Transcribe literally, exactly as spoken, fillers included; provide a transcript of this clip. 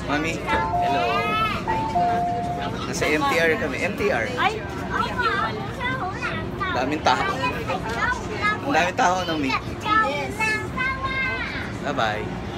Mami, hello. Nasa M T R kami. M T R. Ay, Daming tao. Ang daming tao, Mami. yes. Bye-bye.